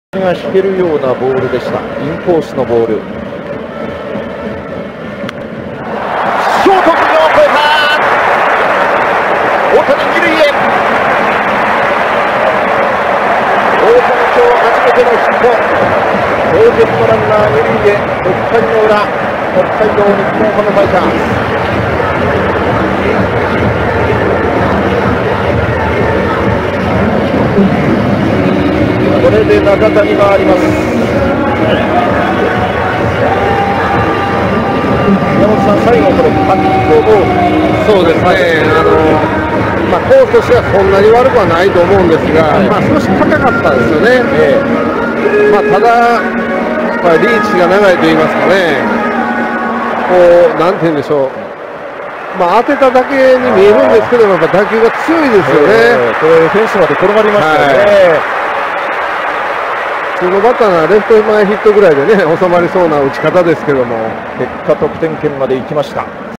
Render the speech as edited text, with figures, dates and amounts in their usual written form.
が引けるようなボールでした。インコースのボール。ショート頭上越えた。大谷二塁へ。大谷今日初めてのヒット。同点のランナー二塁へ。6回の裏、北海道日本ハムファイターズ。これで中田に回ります。山本さん、最後これカットボール。 そうですね、コースとしてはそんなに悪くはないと思うんですが、少し高かったですよね。ただ、リーチが長いと言いますかね、なんて言うんでしょう、当てただけに見えるんですけど、やっぱ打球が強いですよね。 これフェンスまで転がりましたよね。 普通のバッターならレフト前ヒットぐらいでね収まりそうな打ち方ですけども、 結果得点圏まで行きました。